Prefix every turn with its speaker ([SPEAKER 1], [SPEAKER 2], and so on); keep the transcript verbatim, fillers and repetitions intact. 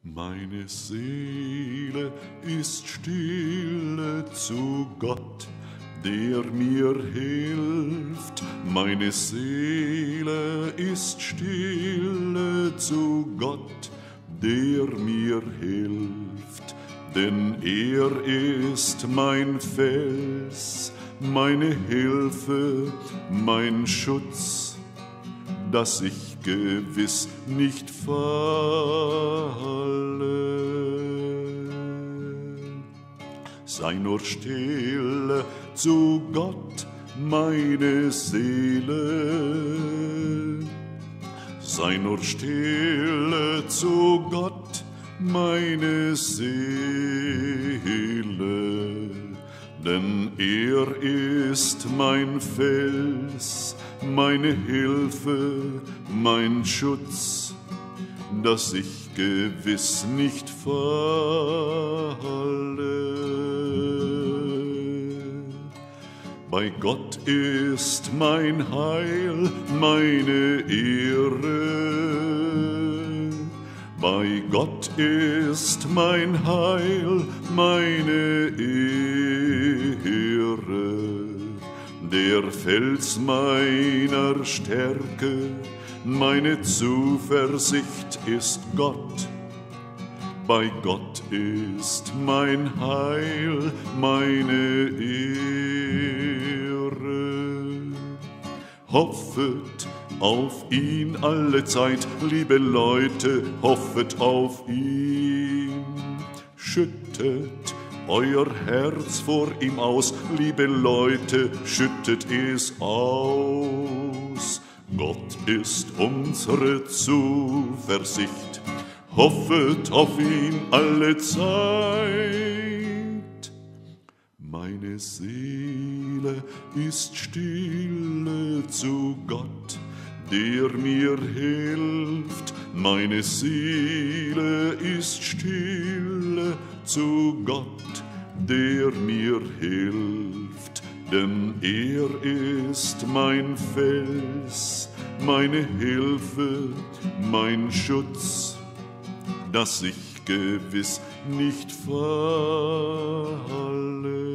[SPEAKER 1] Meine Seele ist stille zu Gott, der mir hilft. Meine Seele ist stille zu Gott, der mir hilft. Denn er ist mein Fels, meine Hilfe, mein Schutz, dass ich gewiss nicht falle. Sei nur stille zu Gott, meine Seele. Sei nur stille zu Gott, meine Seele. Denn er ist mein Fels, meine Hilfe, mein Schutz, dass ich gewiss nicht falle. Bei Gott ist mein Heil, meine Ehre. Bei Gott ist mein Heil, meine Ehre. Der Fels meiner Stärke, meine Zuversicht ist Gott. Bei Gott ist mein Heil, meine Ehre. Hoffet auf ihn alle Zeit, liebe Leute, hoffet auf ihn. Schüttet euer Herz vor ihm aus, liebe Leute, schüttet es aus. Gott ist unsere Zuversicht, hoffet auf ihn alle Zeit. Meine Seele ist stille zu Gott, der mir hilft. Meine Seele ist stille zu Gott, der mir hilft. Denn er ist mein Fels, meine Hilfe, mein Schutz, dass ich gewiss nicht falle.